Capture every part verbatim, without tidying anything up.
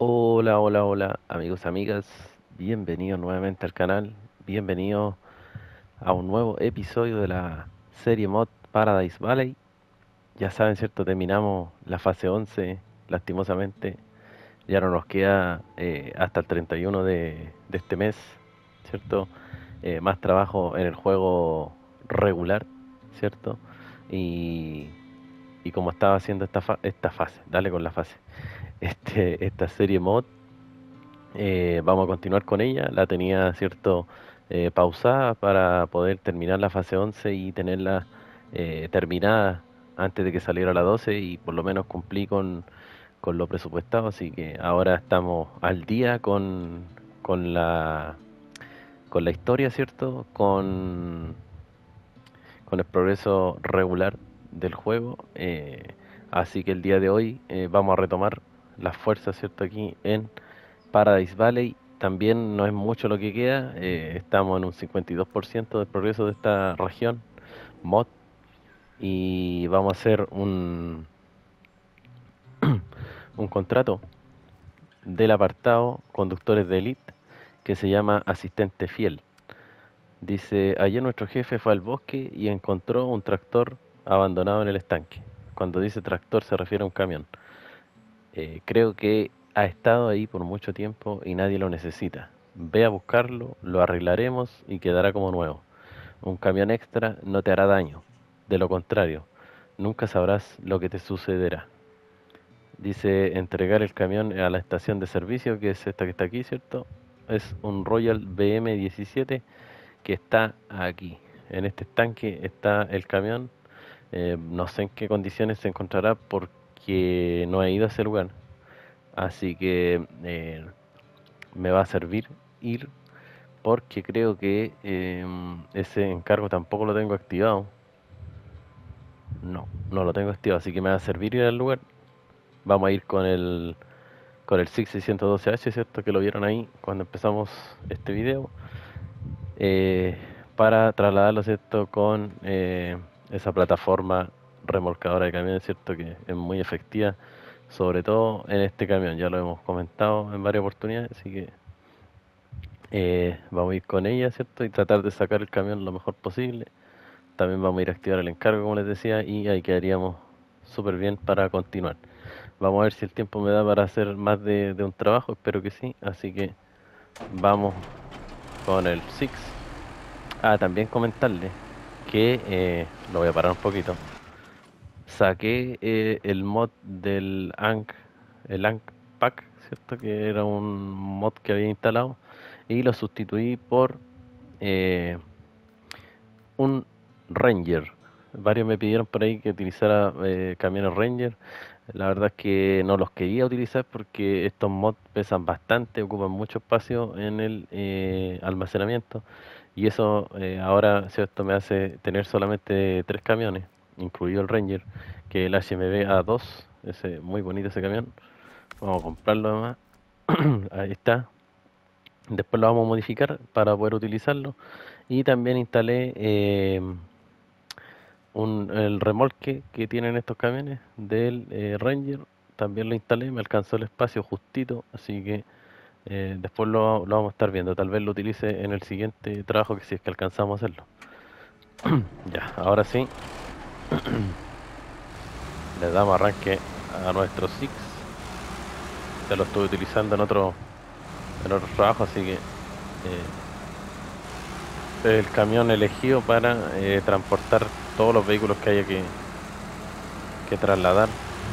Hola, hola, hola, amigos, amigas, bienvenidos nuevamente al canal, bienvenidos a un nuevo episodio de la serie mod Paradise Valley. Ya saben, ¿cierto? Terminamos la fase once, lastimosamente, ya no nos queda eh, hasta el treinta y uno de, de este mes, ¿cierto? Eh, más trabajo en el juego regular, ¿cierto? Y, y como estaba haciendo esta, fa- esta fase, dale con la fase, este, esta serie mod. Eh, vamos a continuar con ella. La tenía, cierto, eh, pausada para poder terminar la fase once y tenerla eh, terminada antes de que saliera la doce y por lo menos cumplí con, con lo presupuestado. Así que ahora estamos al día con, con la, con la historia, ¿cierto? Con, con el progreso regular del juego. Eh, así que el día de hoy eh, vamos a retomar las fuerzas, ¿cierto? Aquí en Paradise Valley. También no es mucho lo que queda, eh, estamos en un cincuenta y dos por ciento del progreso de esta región mod y vamos a hacer un, un contrato del apartado conductores de elite que se llama asistente fiel. Dice, ayer nuestro jefe fue al bosque y encontró un tractor abandonado en el estanque. Cuando dice tractor se refiere a un camión. Eh, creo que ha estado ahí por mucho tiempo y nadie lo necesita. Ve a buscarlo, lo arreglaremos y quedará como nuevo. Un camión extra no te hará daño. De lo contrario, nunca sabrás lo que te sucederá. Dice entregar el camión a la estación de servicio, que es esta que está aquí, ¿cierto? Es un Royal B M diecisiete que está aquí. En este estanque está el camión. Eh, no sé en qué condiciones se encontrará porque no he ido a ese lugar. Así que eh, me va a servir ir porque creo que eh, ese encargo tampoco lo tengo activado. No, no lo tengo activado, así que me va a servir ir al lugar. Vamos a ir con el con el SIG seiscientos doce H, ¿cierto? Que lo vieron ahí cuando empezamos este video. eh, para trasladarlo, ¿cierto? Con eh, esa plataforma remolcadora de camiones, ¿cierto? Que es muy efectiva, sobre todo en este camión. Ya lo hemos comentado en varias oportunidades, así que eh, vamos a ir con ella, ¿cierto? Y tratar de sacar el camión lo mejor posible. También vamos a ir a activar el encargo, como les decía, y ahí quedaríamos súper bien para continuar. Vamos a ver si el tiempo me da para hacer más de, de un trabajo, espero que sí. Así que vamos con el Six. Ah, también comentarle que, eh, lo voy a parar un poquito, saqué eh, el mod del Ankh, el Ankh Pack, ¿cierto? Que era un mod que había instalado y lo sustituí por eh, un Ranger. Varios me pidieron por ahí que utilizara eh, camiones Ranger. La verdad es que no los quería utilizar porque estos mods pesan bastante, ocupan mucho espacio en el eh, almacenamiento. Y eso eh, ahora, ¿cierto? Me hace tener solamente tres camiones, incluido el Ranger, que es el H M B A dos, ese muy bonito ese camión. Vamos a comprarlo además. Ahí está. Después lo vamos a modificar para poder utilizarlo. Y también instalé eh, un, el remolque que tienen estos camiones del eh, Ranger. También lo instalé, me alcanzó el espacio justito, así que eh, después lo, lo vamos a estar viendo. Tal vez lo utilice en el siguiente trabajo, que si es que alcanzamos a hacerlo. Ya, ahora sí, le damos arranque a nuestro Six. Ya lo estuve utilizando en otro, en otro trabajo, así que eh, es el camión elegido para eh, transportar todos los vehículos que haya que, que trasladar.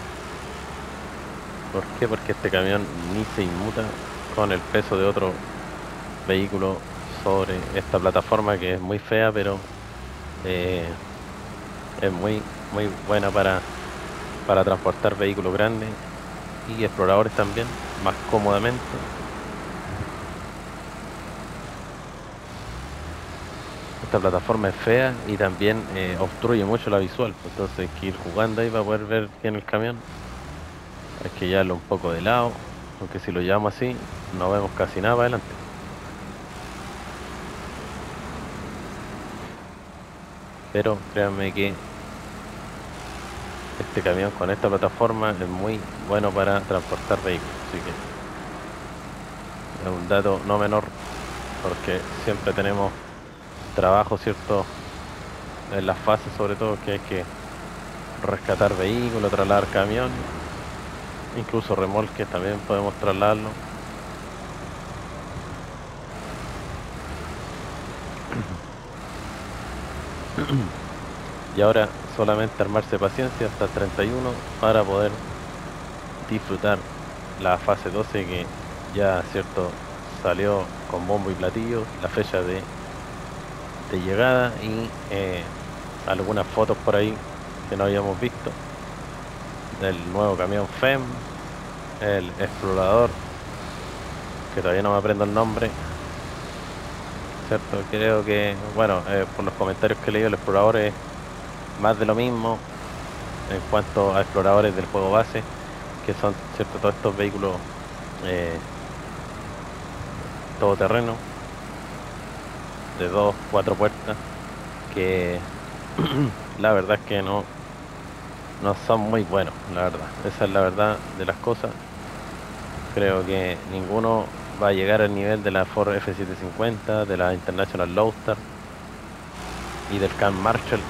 ¿Por qué? Porque este camión ni se inmuta con el peso de otro vehículo sobre esta plataforma, que es muy fea, pero eh, es muy muy buena para, para transportar vehículos grandes y exploradores también, más cómodamente. Esta plataforma es fea y también eh, obstruye mucho la visual, pues, entonces hay que ir jugando ahí para poder ver bien el camión. Hay que llevarlo un poco de lado, porque si lo llevamos así no vemos casi nada para adelante. Pero créanme que este camión con esta plataforma es muy bueno para transportar vehículos, así que es un dato no menor, porque siempre tenemos trabajo, ¿cierto? En las fases sobre todo que hay que rescatar vehículos, trasladar camiones, incluso remolques también podemos trasladarlo. Y ahora solamente armarse paciencia hasta el treinta y uno para poder disfrutar la fase doce, que ya, cierto, salió con bombo y platillo la fecha de, de llegada, y eh, algunas fotos por ahí que no habíamos visto del nuevo camión F E M, el explorador, que todavía no me aprendo el nombre, cierto. Creo que, bueno, eh, por los comentarios que he leído, el explorador es más de lo mismo en cuanto a exploradores del juego base, que son, cierto, todos estos vehículos eh, todoterreno de dos, cuatro puertas, que la verdad es que no, no son muy buenos, la verdad. Esa es la verdad de las cosas. Creo que ninguno va a llegar al nivel de la Ford F setecientos cincuenta, de la International Lowstar y del Can Marshall.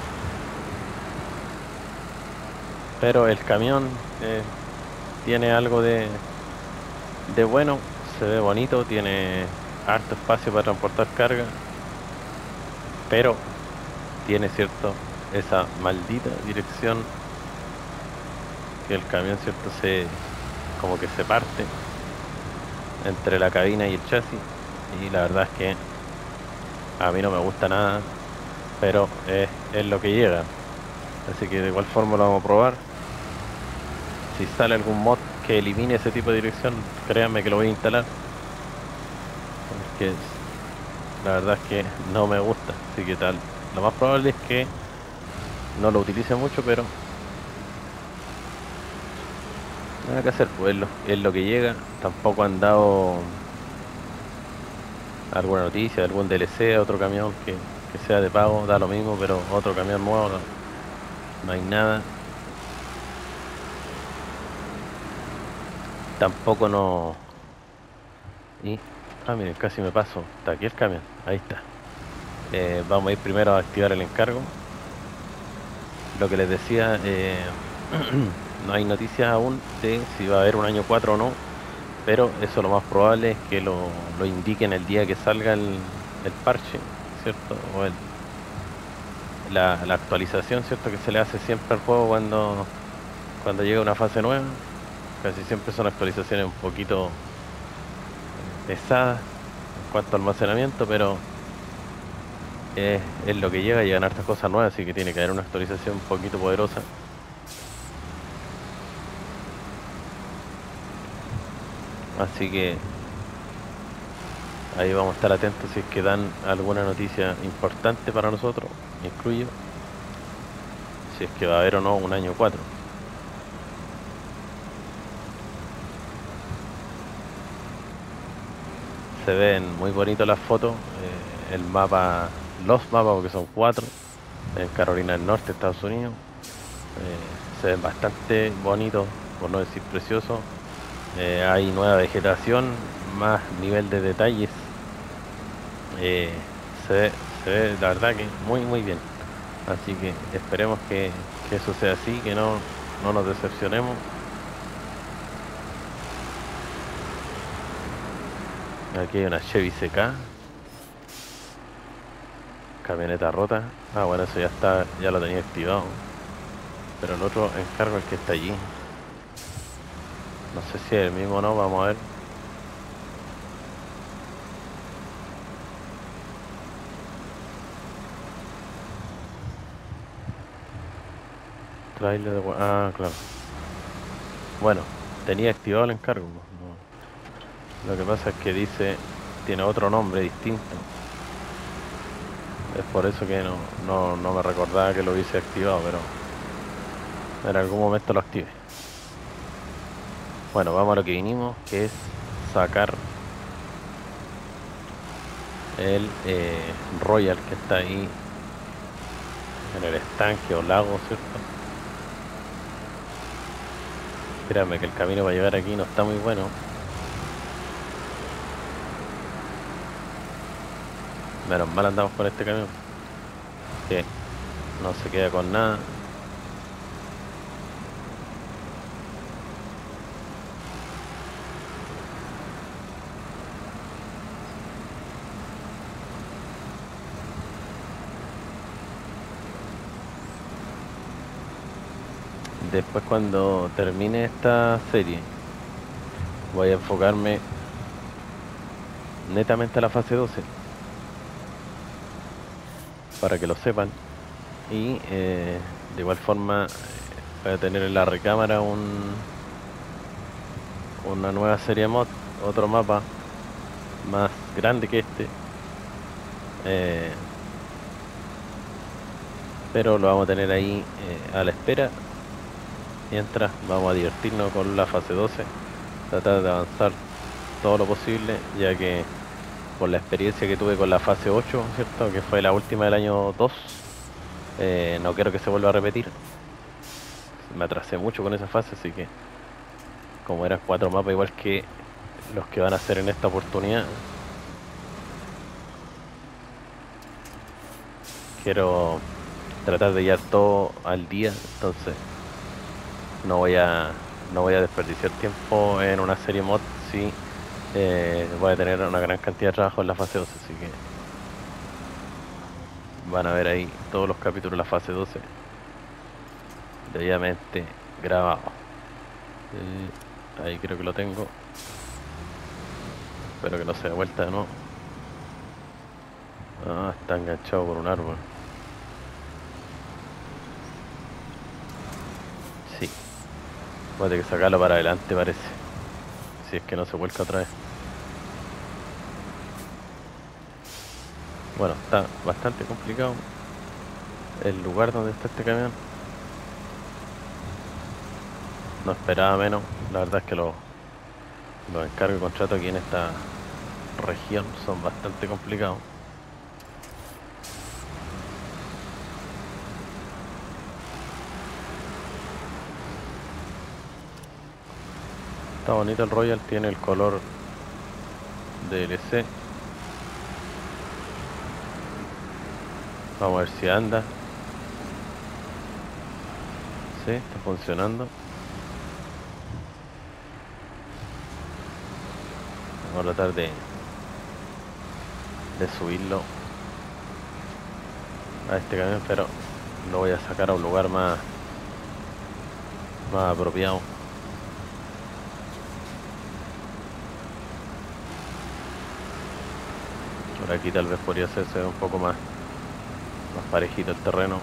Pero el camión eh, tiene algo de, de bueno, se ve bonito, tiene harto espacio para transportar carga, pero tiene, cierto, esa maldita dirección, que el camión, cierto, se como que se parte entre la cabina y el chasis, y la verdad es que a mí no me gusta nada, pero es, es lo que llega, así que de igual forma lo vamos a probar. Si sale algún mod que elimine ese tipo de dirección, créanme que lo voy a instalar, porque la verdad es que no me gusta, así que tal, lo más probable es que no lo utilice mucho, pero nada que hacer, pues es lo, es lo que llega. Tampoco han dado alguna noticia de algún D L C, otro camión que, que sea de pago, da lo mismo, pero otro camión nuevo no, no hay nada. Tampoco no... Y... Ah, miren, casi me paso. Está aquí el camión, ahí está. Eh, vamos a ir primero a activar el encargo. Lo que les decía, eh, no hay noticias aún de si va a haber un año cuatro o no, pero eso lo más probable es que lo, lo indiquen el día que salga el, el parche, ¿cierto? O el, la, la actualización, ¿cierto? Que se le hace siempre al juego cuando, cuando llega una fase nueva. Casi siempre son actualizaciones un poquito pesadas en cuanto a almacenamiento, pero es, es lo que llega, llegan hartas cosas nuevas, así que tiene que haber una actualización un poquito poderosa. Así que ahí vamos a estar atentos si es que dan alguna noticia importante para nosotros, incluyo, si es que va a haber o no un año cuatro. Se ven muy bonitas las fotos, eh, el mapa, los mapas, porque son cuatro, en Carolina del Norte, Estados Unidos. Eh, se ven bastante bonitos, por no decir preciosos. Eh, hay nueva vegetación, más nivel de detalles. Eh, se ve, se ve, la verdad, que muy muy bien. Así que esperemos que, que eso sea así, que no, no nos decepcionemos. Aquí hay una Chevy C K, camioneta rota. Ah, bueno, eso ya está, ya lo tenía activado. Pero el otro encargo es el que está allí. No sé si es el mismo o no, vamos a ver. Trailer de... Ah, claro. Bueno, tenía activado el encargo. No. Lo que pasa es que dice, tiene otro nombre distinto. Es por eso que no, no, no me recordaba que lo hubiese activado, pero en algún momento lo active. Bueno, vamos a lo que vinimos, que es sacar el eh, Royal que está ahí en el estanque o lago, ¿cierto? Créanme que el camino para llegar aquí no está muy bueno. Menos mal andamos con este camión, que no se queda con nada. Después, cuando termine esta serie, voy a enfocarme netamente a la fase doce, para que lo sepan. Y eh, de igual forma, eh, voy a tener en la recámara un, una nueva serie de mod, otro mapa más grande que este, eh, pero lo vamos a tener ahí eh, a la espera, mientras vamos a divertirnos con la fase doce, tratar de avanzar todo lo posible, ya que por la experiencia que tuve con la fase ocho, ¿cierto?, que fue la última del año dos, eh, no quiero que se vuelva a repetir. Me atrasé mucho con esa fase, así que como eran cuatro mapas igual que los que van a hacer en esta oportunidad, quiero tratar de llevar todo al día. Entonces no voy a no voy a desperdiciar tiempo en una serie mod si eh, voy a tener una gran cantidad de trabajo en la fase doce, así que van a ver ahí todos los capítulos de la fase doce debidamente grabados. Eh, ahí creo que lo tengo, espero que no se dé vuelta de nuevo. Ah, está enganchado por un árbol. Sí, voy a tener que sacarlo para adelante, parece, si es que no se vuelca otra vez. Bueno, está bastante complicado el lugar donde está este camión. No esperaba menos. La verdad es que los, los encargos y contratos aquí en esta región son bastante complicados. Está bonito el Royal, tiene el color D L C. Vamos a ver si anda. Sí, está funcionando. Vamos a tratar de, de subirlo a este camión, pero lo voy a sacar a un lugar más, más apropiado. Por aquí tal vez podría hacerse un poco más, más parejito el terreno.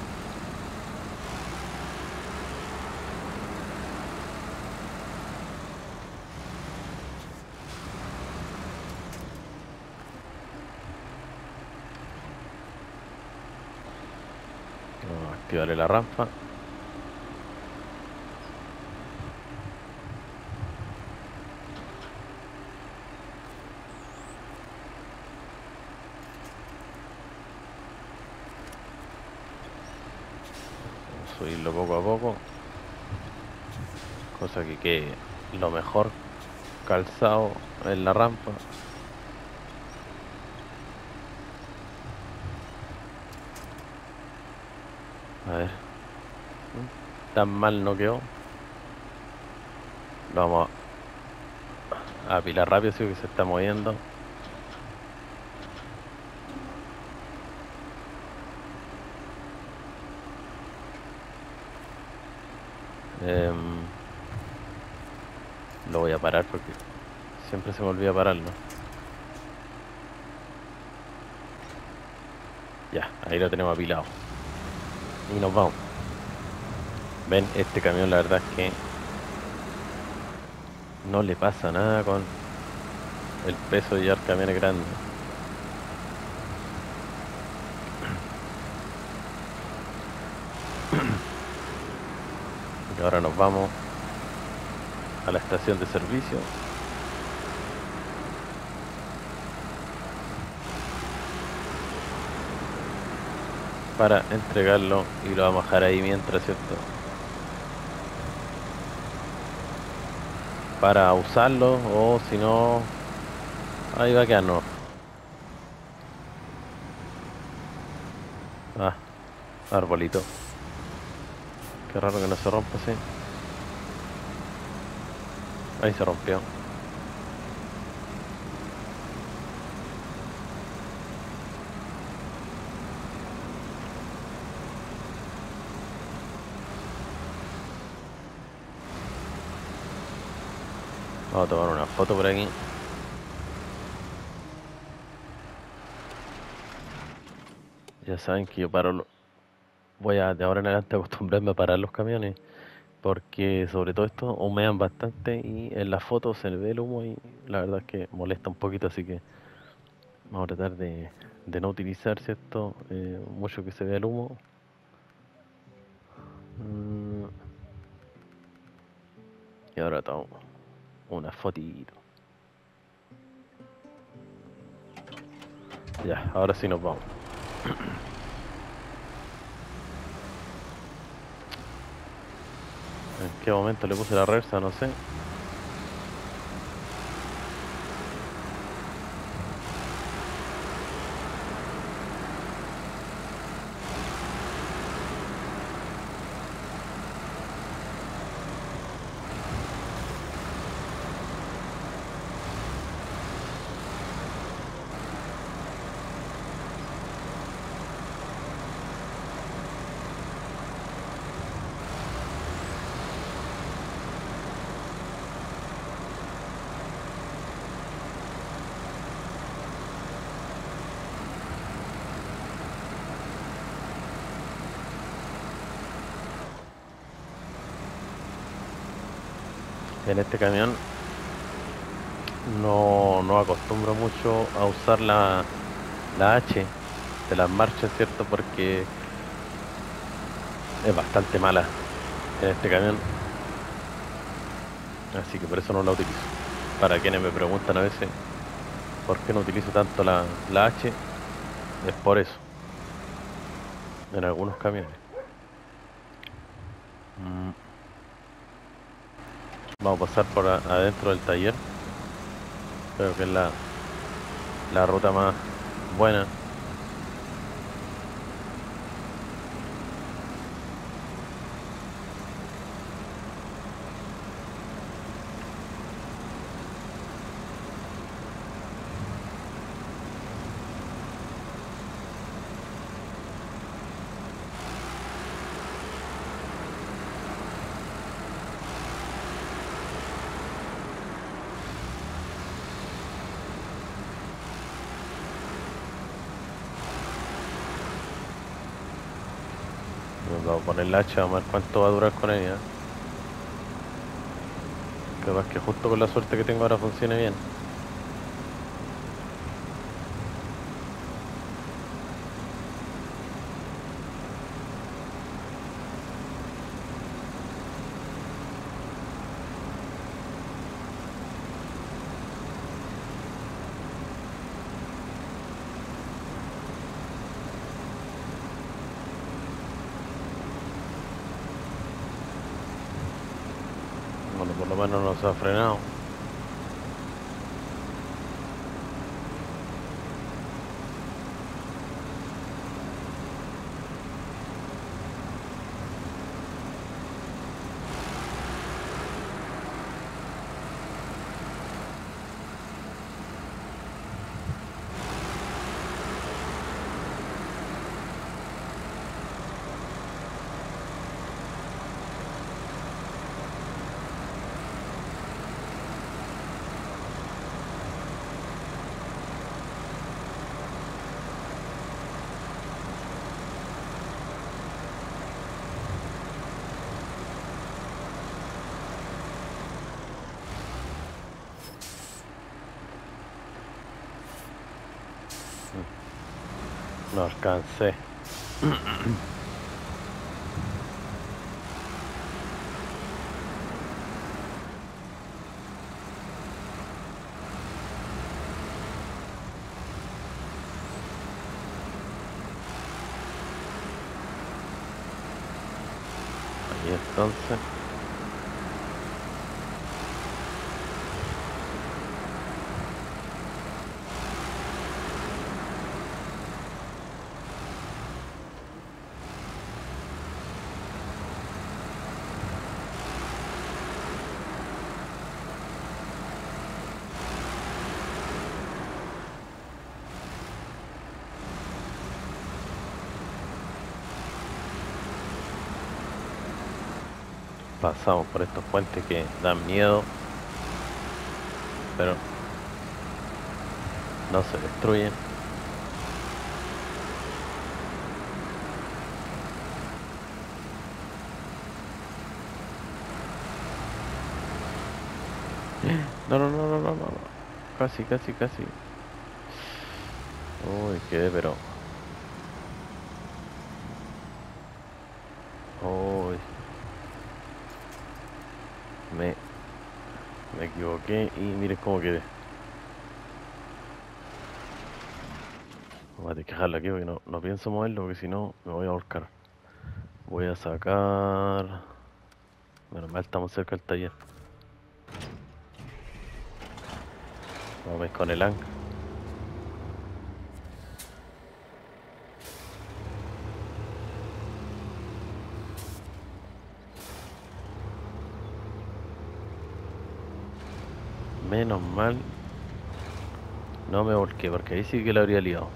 Vamos a activarle la rampa. Subirlo poco a poco, cosa que quede lo mejor calzado en la rampa. A ver, tan mal no quedó. Lo vamos a apilar rápido, sí, que se está moviendo. Em, lo voy a parar porque siempre se me olvida pararlo. Ya, ahí lo tenemos apilado. Y nos vamos. Ven, este camión la verdad es que no le pasa nada con el peso de llevar camiones grandes. Y ahora nos vamos a la estación de servicio para entregarlo, y lo vamos a dejar ahí mientras, ¿cierto?, para usarlo, o si no, ahí va a quedar, no. Ah, arbolito. Qué raro que no se rompa así. Ahí se rompió. Vamos a tomar una foto por aquí. Ya saben que yo paro, lo- voy a de ahora en adelante acostumbrarme a parar los camiones, porque sobre todo estos humean bastante y en las fotos se ve el humo y la verdad es que molesta un poquito, así que vamos a tratar de, de no utilizar, ¿cierto? Eh, mucho que se vea el humo. Mm, y ahora tomo una fotito. Ya, ahora sí nos vamos. ¿En qué momento le puse la reversa? No sé. En este camión no, no acostumbro mucho a usar la, la H de las marchas, ¿cierto? Porque es bastante mala en este camión, así que por eso no la utilizo. Para quienes me preguntan a veces por qué no utilizo tanto la, la H, es por eso, en algunos camiones. Mm, Vamos a pasar por a- adentro del taller, creo que es la, la ruta más buena. Vamos a poner la H, vamos a ver cuánto va a durar con ella. Capaz que justo con la suerte que tengo ahora funcione bien. Bueno, por lo menos no se ha frenado. No alcancé. Y entonces, pasamos por estos puentes que dan miedo, pero no se destruyen. No, no, no, no, no, no. Casi, casi, casi. Uy, quedé, pero... Uy. Me... Me equivoqué y miren cómo quedé. Voy a tener que dejarlo aquí porque no, no pienso moverlo porque si no me voy a ahorcar. Voy a sacar... Menos mal estamos cerca del taller. Vamos a ir con el ancla. Menos mal no me volqué porque ahí sí que lo habría liado.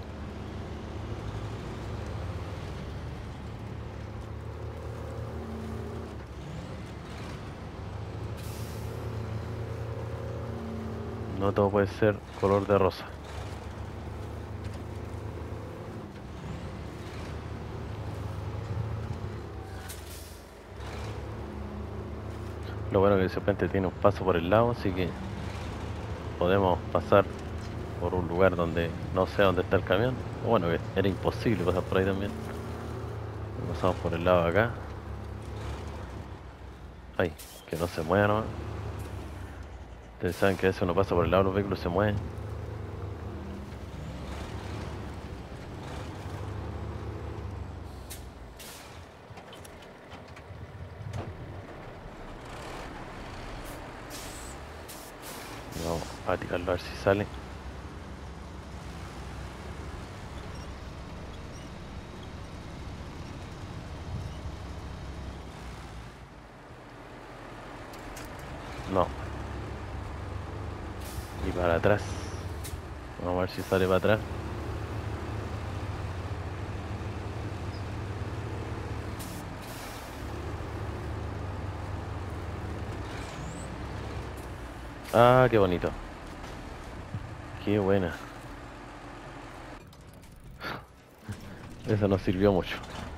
No todo puede ser color de rosa. Lo bueno que ese puente tiene un paso por el lado, así que podemos pasar por un lugar donde no sé dónde está el camión. Bueno, que era imposible pasar por ahí también. Pasamos por el lado de acá. Ay, que no se mueva nomás. Ustedes saben que a veces uno pasa por el lado, los vehículos se mueven. Vamos a tirarlo a ver si sale. No. Y para atrás. Vamos a ver si sale para atrás. Ah, qué bonito. Qué buena. Eso nos sirvió mucho.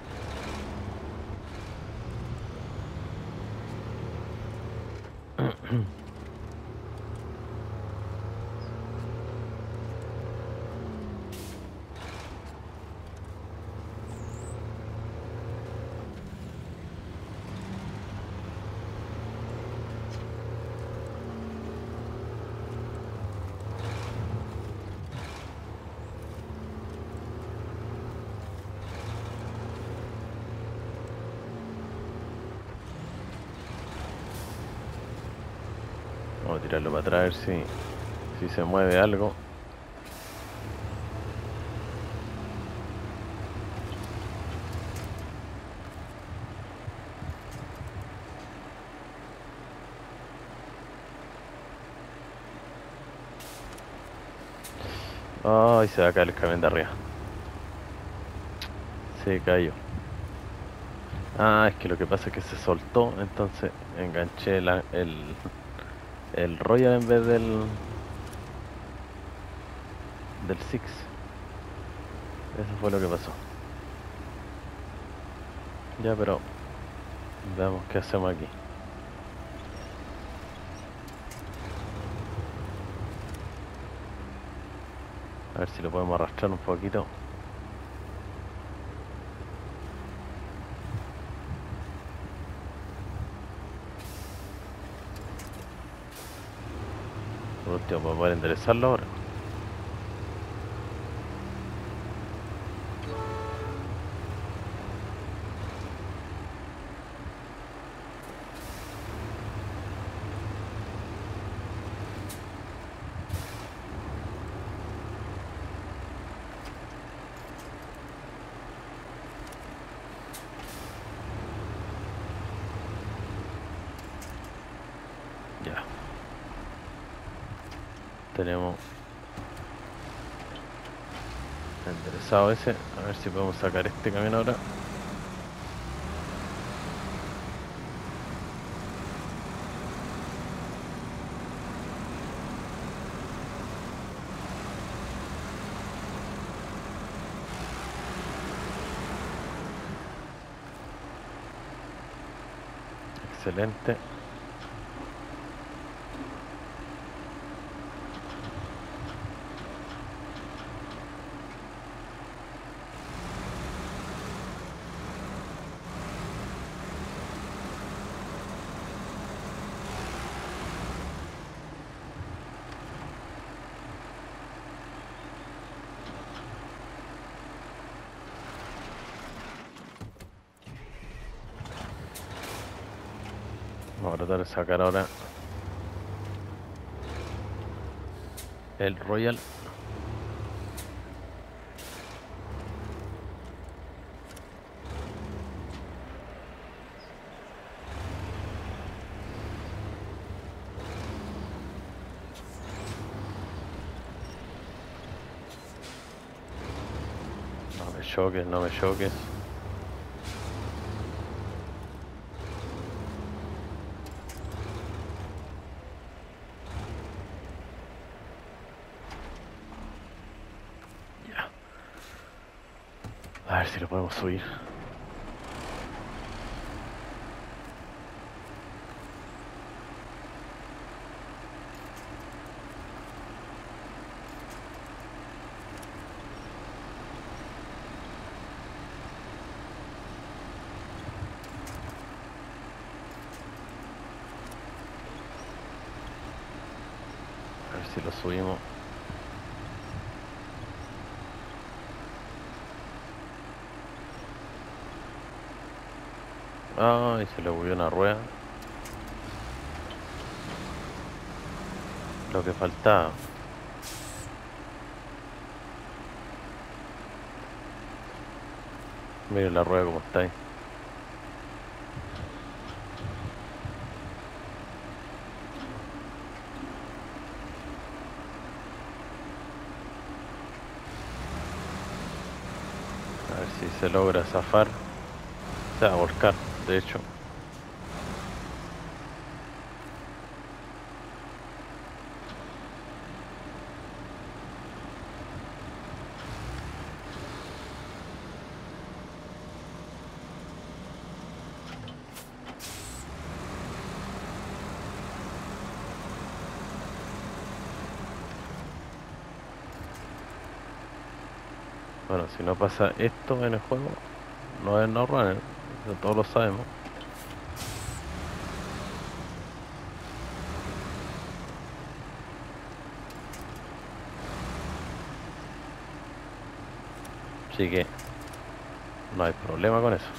Vamos a tirarlo para atrás a ver si, si se mueve algo. Ay, se va a caer el camión de arriba. Se cayó. Ah, es que lo que pasa es que se soltó, entonces enganché la- el, el Royal en vez del del Six. Eso fue lo que pasó. Ya, pero veamos qué hacemos aquí. A ver si lo podemos arrastrar un poquito. Por último, para poder enderezarlo ahora. Ya. Tenemos enderezado ese. A ver si podemos sacar este camión ahora. Excelente. Vamos a tratar de sacar ahora el Royal. No me choques, no me choques. Ya. A ver si lo podemos subir. A ver si lo subimos. Ay, se le movió una rueda. Lo que faltaba. Miren la rueda como está ahí. A ver si se logra zafar. Se va a volcar, de hecho. Bueno, si no pasa esto en el juego, no es no runner, eso todos lo sabemos. Así que no hay problema con eso.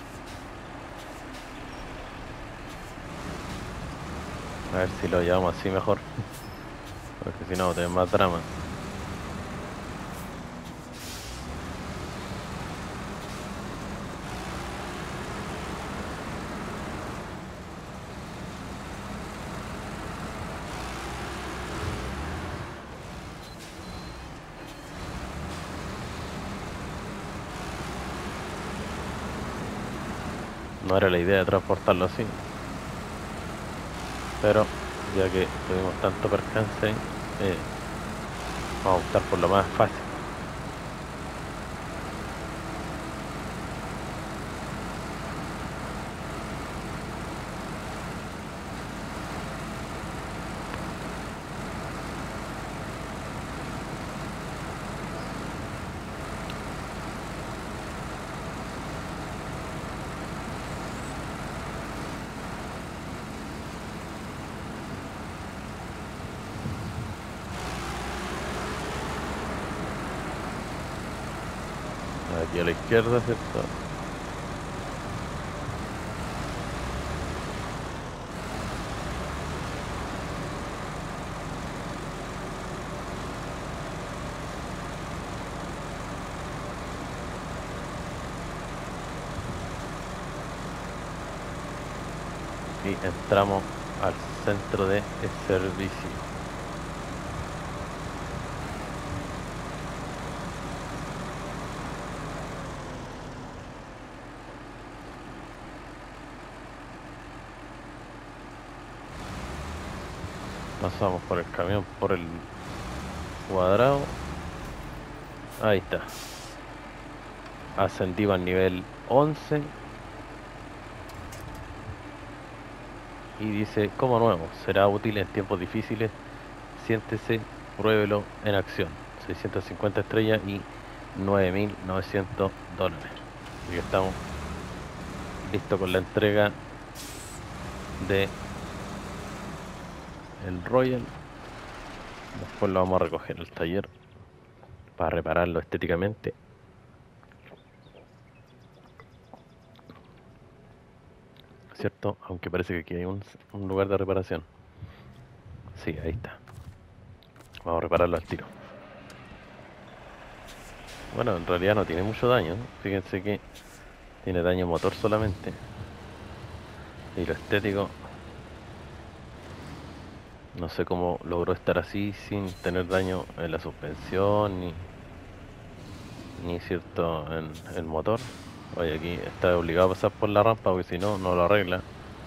A ver si lo llevamos así mejor. Porque si no, tenemos más drama. No era la idea de transportarlo así. Pero ya que tuvimos tanto percance, eh, vamos a optar por lo más fácil. Aquí a la izquierda, ¿cierto? Y entramos al centro de servicio. Pasamos por el camión, por el cuadrado. Ahí está. Ascendimos al nivel once. y dice, como nuevo, será útil en tiempos difíciles, siéntese, pruébelo en acción. seiscientas cincuenta estrellas y nueve mil novecientos dólares. Y estamos listos con la entrega de el Royal. Después lo vamos a recoger al taller para repararlo estéticamente. ¿Cierto? Aunque parece que aquí hay un, un lugar de reparación. Sí, ahí está. Vamos a repararlo al tiro. Bueno, en realidad no tiene mucho daño, ¿no? Fíjense que tiene daño motor solamente. Y lo estético, no sé cómo logró estar así sin tener daño en la suspensión ni, ni cierto en el motor. Oye, aquí está obligado a pasar por la rampa porque si no, no lo arregla.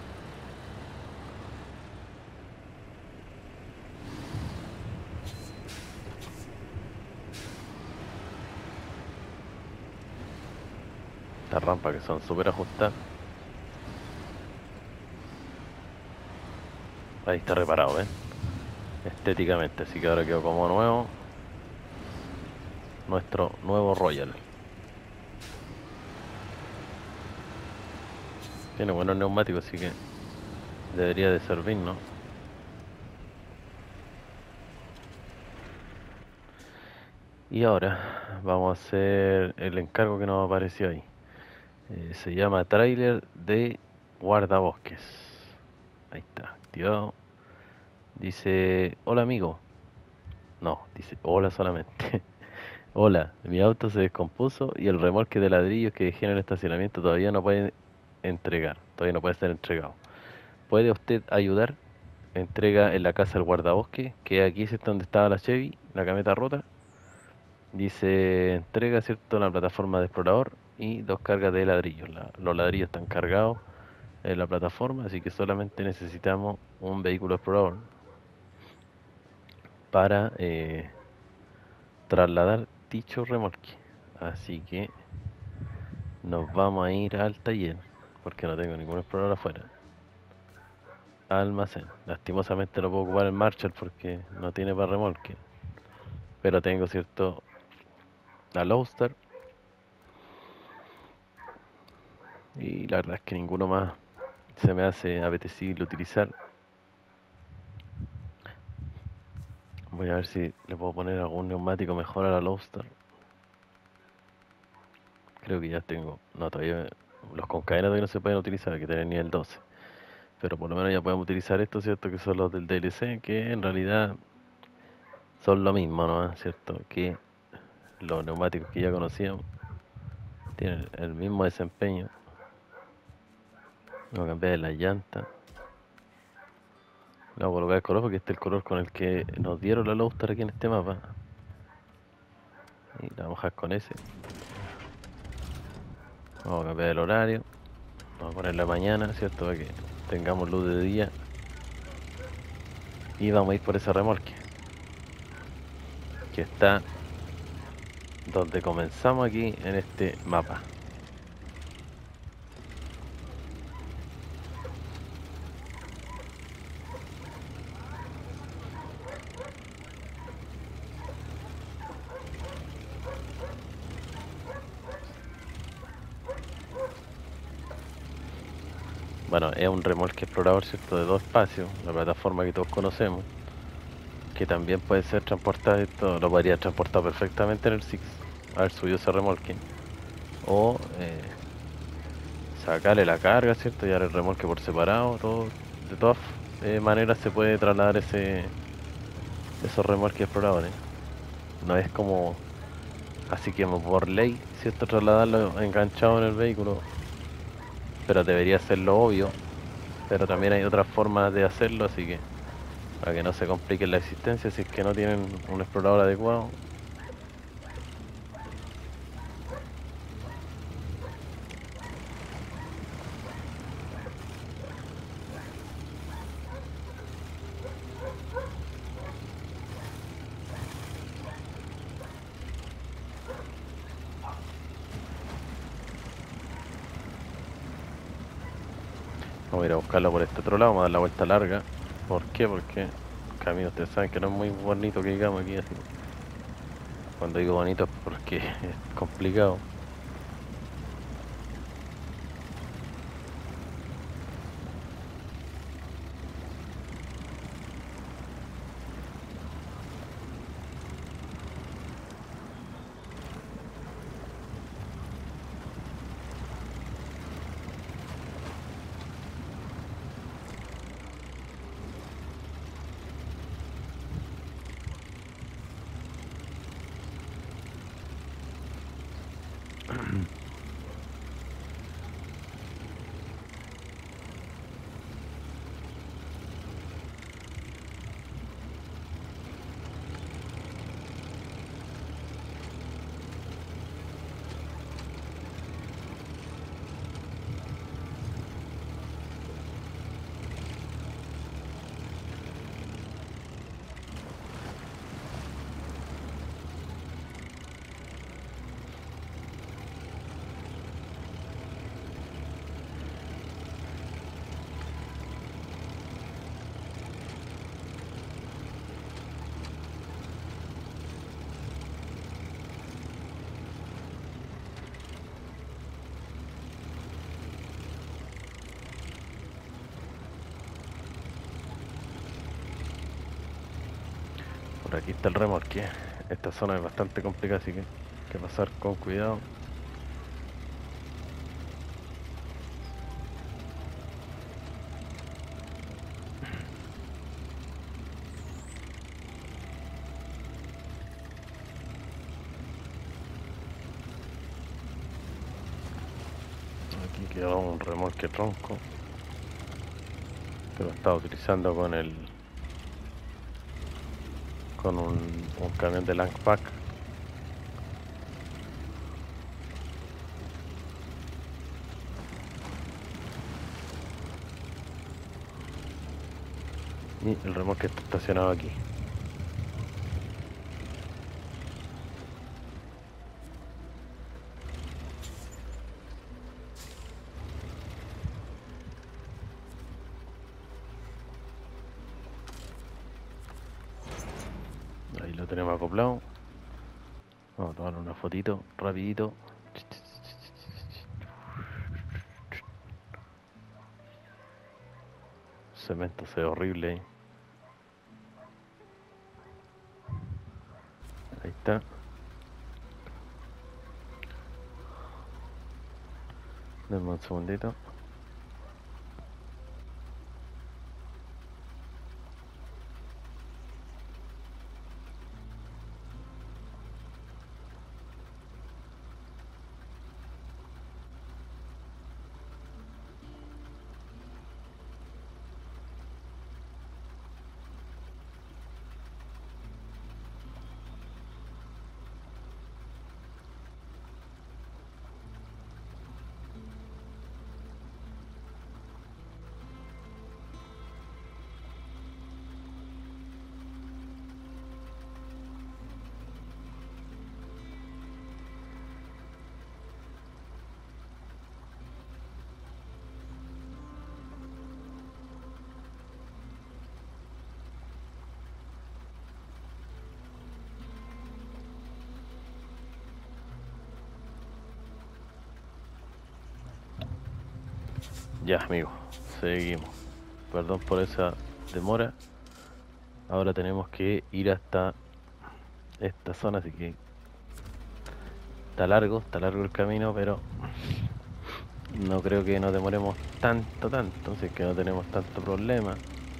Estas rampas que son súper ajustadas. Ahí está reparado, ¿ven? Estéticamente, así que ahora quedó como nuevo. Nuestro nuevo Royal. Tiene buenos neumáticos, así que debería de servir, ¿no? Y ahora vamos a hacer el encargo que nos apareció ahí. Eh, se llama Trailer de Guardabosques. Ahí está, activado. Dice, hola amigo. No, dice hola solamente. Hola, mi auto se descompuso y el remolque de ladrillos que dejé en el estacionamiento todavía no puede entregar, todavía no puede ser entregado. ¿Puede usted ayudar? Entrega en la casa del guardabosque, que aquí es donde estaba la Chevy, la camioneta rota. Dice, entrega, ¿cierto?, en la plataforma de explorador y dos cargas de ladrillos. La- los ladrillos están cargados en la plataforma, así que solamente necesitamos un vehículo explorador para eh, trasladar dicho remolque. Así que nos vamos a ir al taller, porque no tengo ningún explorador afuera. Almacén. Lastimosamente no puedo ocupar el Marshall porque no tiene para remolque. Pero tengo, ¿cierto?, la Lowstar. Y la verdad es que ninguno más se me hace apetecible utilizar. Voy a ver si le puedo poner algún neumático mejor a la Lowstar. Creo que ya tengo. No, todavía. Los con cadena todavía no se pueden utilizar, hay que tener nivel doce. Pero por lo menos ya podemos utilizar estos, ¿cierto? Que son los del D L C, que en realidad son lo mismo, ¿no? ¿Cierto? Que los neumáticos que ya conocíamos. Tienen el mismo desempeño. Vamos a cambiar la llanta. Le vamos a colocar el color porque este es el color con el que nos dieron la Lowstar aquí en este mapa. Y la vamos a dejar con ese. Vamos a cambiar el horario. Vamos a poner la mañana, ¿cierto? Para que tengamos luz de día. Y vamos a ir por ese remolque. Que está donde comenzamos aquí en este mapa. Bueno, es un remolque explorador, ¿cierto? De dos espacios, la plataforma que todos conocemos. Que también puede ser transportado, esto lo podría transportar perfectamente en el Six. Haber subido ese remolque. O eh, sacarle la carga, ¿cierto? Y dar el remolque por separado. Todo, de todas eh, maneras se puede trasladar ese esos remolques exploradores. No es como así que por ley, ¿cierto? Trasladarlo enganchado en el vehículo. Pero debería ser lo obvio. Pero también hay otras formas de hacerlo, así que para que no se complique la existencia si es que no tienen un explorador adecuado. Vamos Vamos a ir a buscarlo por este otro lado, vamos a dar la vuelta larga. ¿Por qué? Porque el camino ustedes saben que no es muy bonito que digamos aquí así. Cuando digo bonito es porque es complicado. Por aquí está el remolque. Esta zona es bastante complicada, así que hay que pasar con cuidado. Aquí queda un remolque tronco que lo estaba utilizando con el con un, un camión de Langpack. Y el remolque está estacionado aquí. Ahí lo tenemos acoplado. Vamos a tomar una fotito rapidito. Cemento se ve horrible ahí. Ahí está. Denme un segundito. Ya, amigo, seguimos. Perdón por esa demora. Ahora tenemos que ir hasta esta zona, así que está largo, está largo el camino, pero no creo que nos demoremos tanto, tanto, así que no tenemos tanto problema.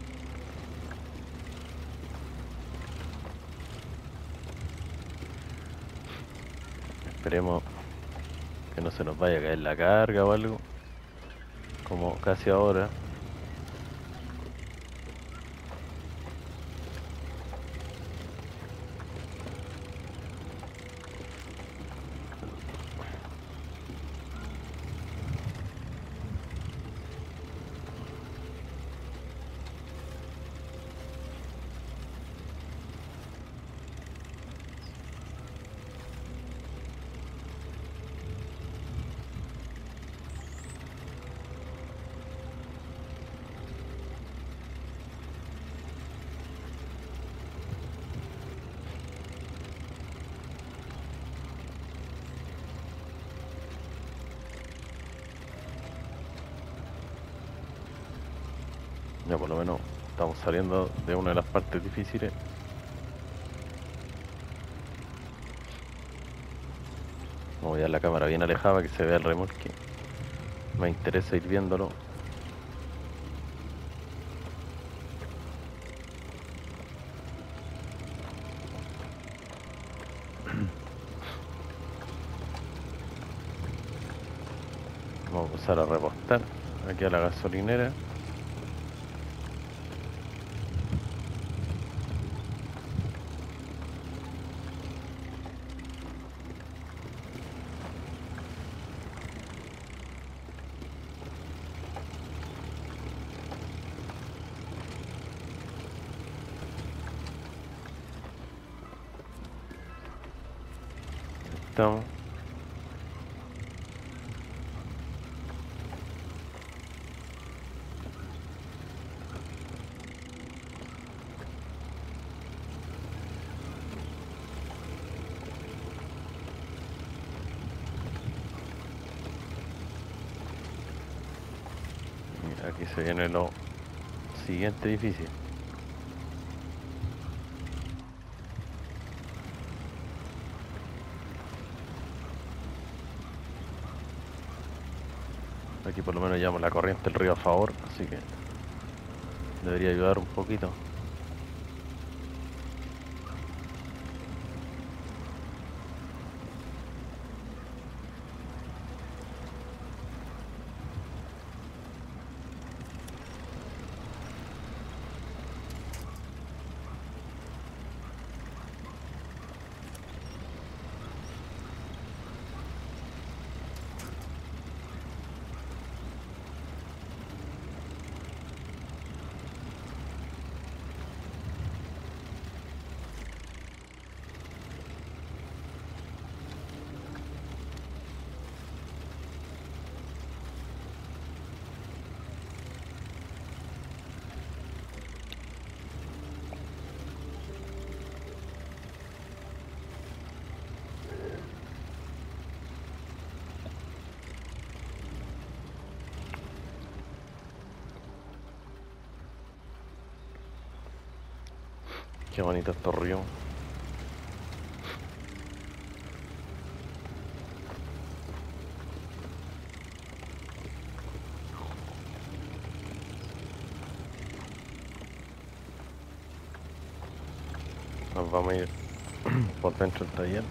Esperemos que no se nos vaya a caer la carga o algo, como casi ahora. Ya por lo menos estamos saliendo de una de las partes difíciles. Voy a la cámara bien alejada para que se vea el remolque. Me interesa ir viéndolo. Vamos a pasar a repostar aquí a la gasolinera. Estamos. Mira, aquí se viene lo siguiente difícil. Aquí por lo menos llevamos la corriente del río a favor, así que debería ayudar un poquito. Qué bonito estos ríos. Nos vamos a ir por dentro del taller.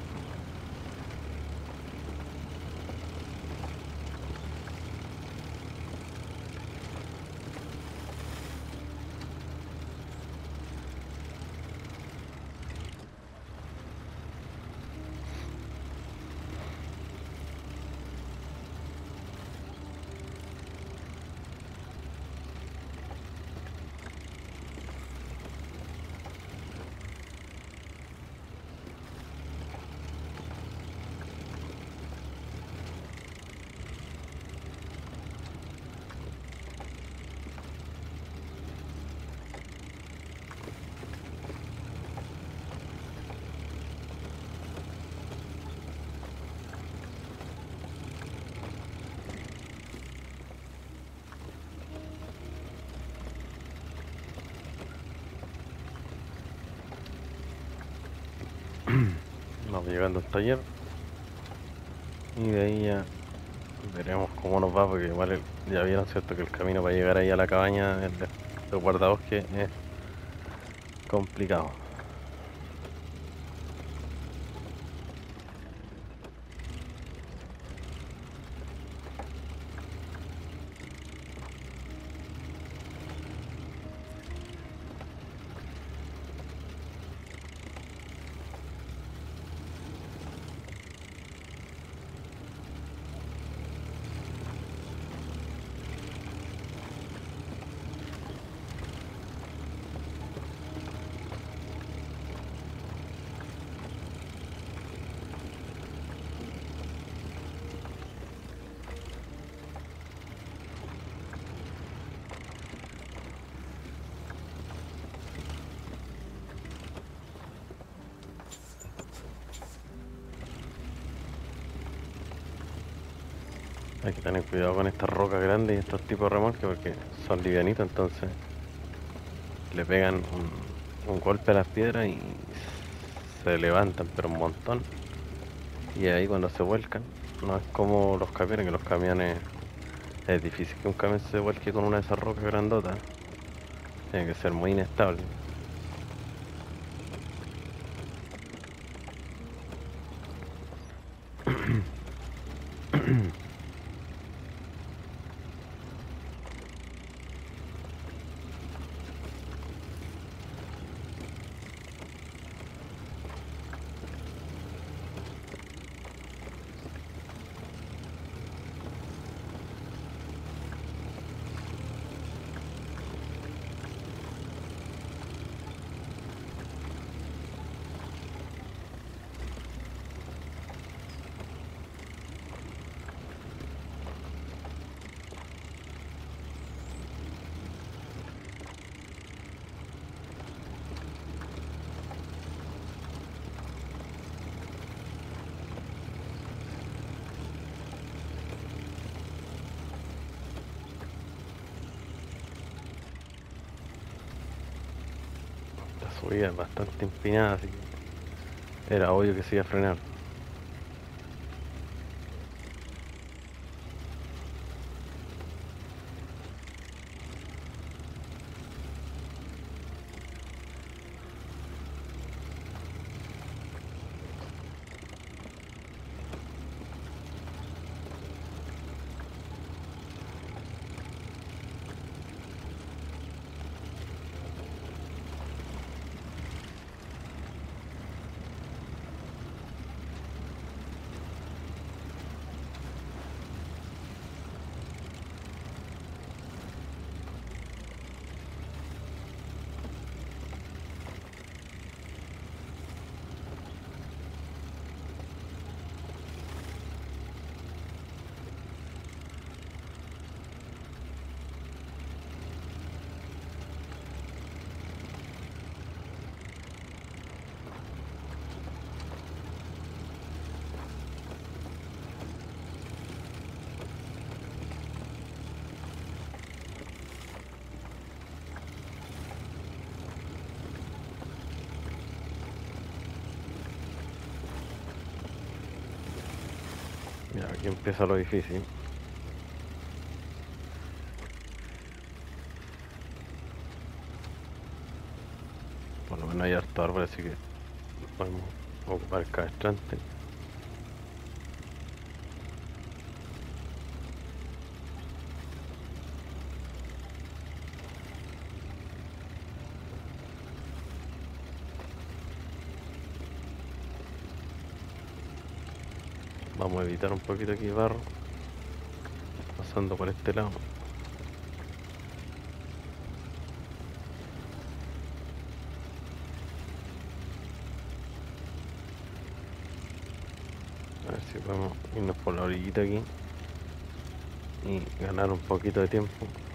Vamos llegando al taller y de ahí ya veremos cómo nos va, porque igual el- ya vieron, cierto, que el camino para llegar ahí a la cabaña de de guardabosque es complicado. Hay que tener cuidado con estas rocas grandes y estos tipos de remolques porque son livianitos, entonces le pegan un, un golpe a las piedras y se levantan, pero un montón. Y ahí cuando se vuelcan, no es como los camiones, que los camiones es difícil que un camión se vuelque con una de esas rocas grandotas. Tiene que ser muy inestable. La subida es bastante empinada, así que era obvio que se iba a frenar. Ya, aquí empieza lo difícil. Por lo menos hay harto árbol, así que podemos ocupar el cabestrante. Vamos a evitar un poquito aquí barro, pasando por este lado. A ver si podemos irnos por la orillita aquí y ganar un poquito de tiempo.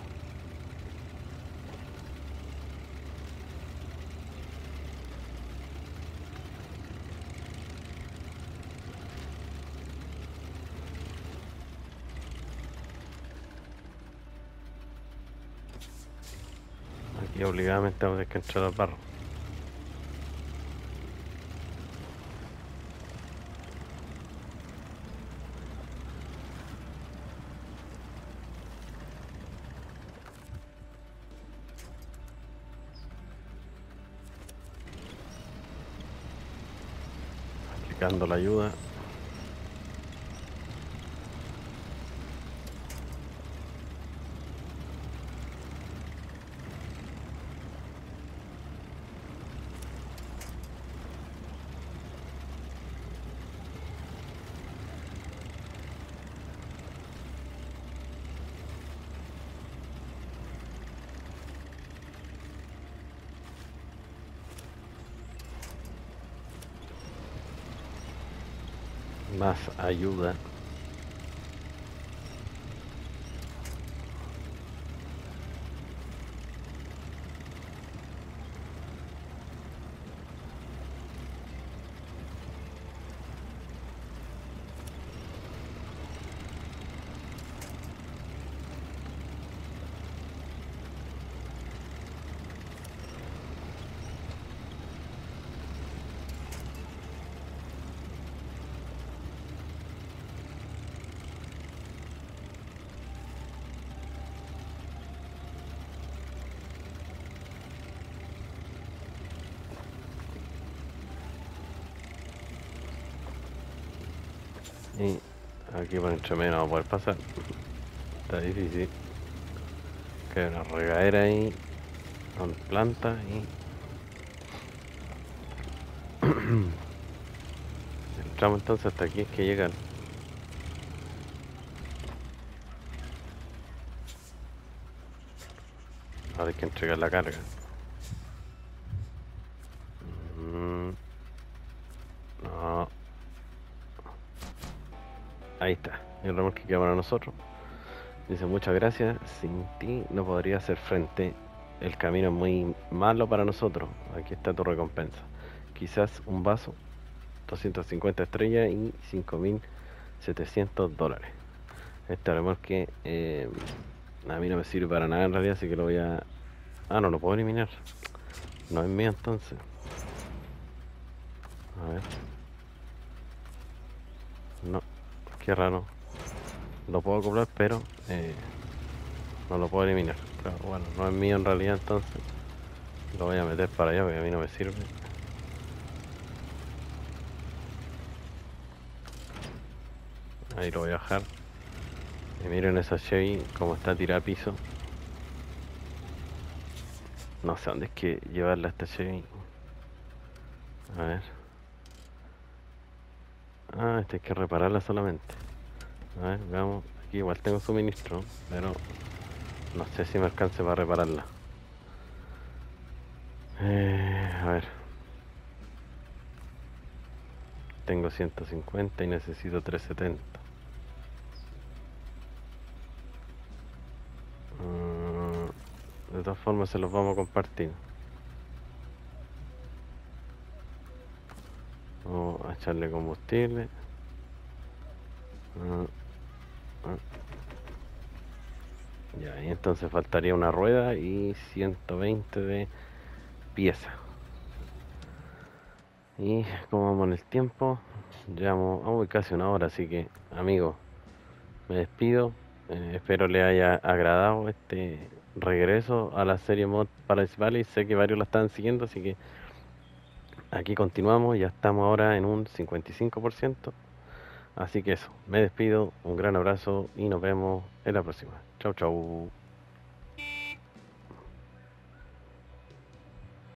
Aquí obligadamente tenemos que entrar al barro. Aplicando la ayuda. Más ayuda. Y aquí por entre medio no va a poder pasar. Está difícil. Que hay una regadera ahí con plantas y entramos entonces hasta aquí es que llegan. Ahora hay que entregar la carga. Mm, no. Ahí está. El remolque que para nosotros. Dice muchas gracias. Sin ti no podría hacer frente. El camino es muy malo para nosotros. Aquí está tu recompensa. Quizás un vaso, doscientas cincuenta estrellas y cinco mil setecientos dólares. Este remolque eh, a mí no me sirve para nada en realidad, así que lo voy a... Ah, no lo puedo eliminar. No es mío entonces. A ver. No, qué raro. Lo puedo comprar, pero eh, no lo puedo eliminar. Pero bueno, no es mío en realidad, entonces lo voy a meter para allá porque a mí no me sirve. Ahí lo voy a bajar. Y miren esa Chevy como está tirada a piso. No sé dónde es que llevarla a esta Chevy. A ver. Ah, esta hay que repararla solamente. A ver, veamos. Aquí igual tengo suministro, pero no sé si me alcance para repararla. Eh, a ver. Tengo ciento cincuenta y necesito trescientos setenta. Uh, de todas formas se los vamos a compartir. Vamos a echarle combustible. Uh, uh. Ya, y entonces faltaría una rueda y ciento veinte de pieza. Y como vamos en el tiempo, llevamos oh, casi una hora, así que amigos, me despido. Eh, espero les haya agradado este regreso a la serie Mod Paradise Valley. Sé que varios la están siguiendo, así que aquí continuamos. Ya estamos ahora en un cincuenta y cinco por ciento. Así que eso, me despido, un gran abrazo y nos vemos en la próxima. Chau, chau.